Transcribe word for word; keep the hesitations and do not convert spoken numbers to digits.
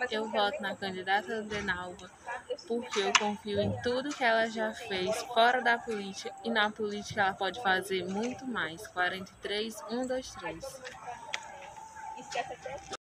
Eu voto na candidata Denalva porque eu confio em tudo que ela já fez fora da política e na política ela pode fazer muito mais. quarenta e três, um, dois, três.